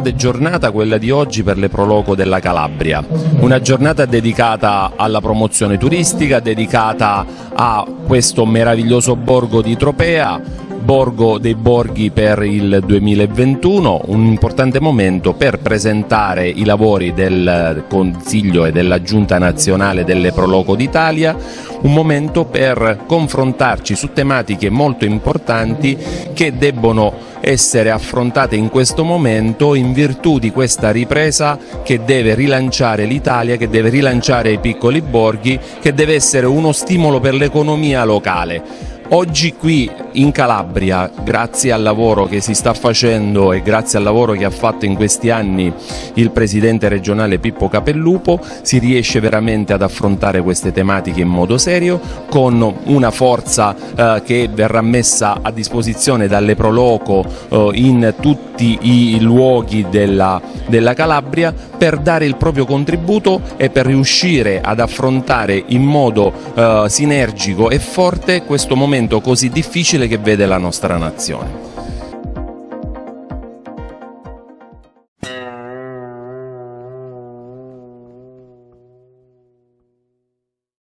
grande giornata quella di oggi per le Pro Loco della Calabria, una giornata dedicata alla promozione turistica, dedicata a questo meraviglioso borgo di Tropea, Borgo dei Borghi per il 2021, un importante momento per presentare i lavori del Consiglio e della Giunta Nazionale delle Pro Loco d'Italia, un momento per confrontarci su tematiche molto importanti che debbono essere affrontate in questo momento in virtù di questa ripresa che deve rilanciare l'Italia, che deve rilanciare i piccoli borghi, che deve essere uno stimolo per l'economia locale. Oggi qui in Calabria, grazie al lavoro che si sta facendo e grazie al lavoro che ha fatto in questi anni il presidente regionale Pippo Capellupo, si riesce veramente ad affrontare queste tematiche in modo serio, con una forza che verrà messa a disposizione dalle Pro Loco in tutti i luoghi della Calabria per dare il proprio contributo e per riuscire ad affrontare in modo sinergico e forte questo momento così difficile che vede la nostra nazione.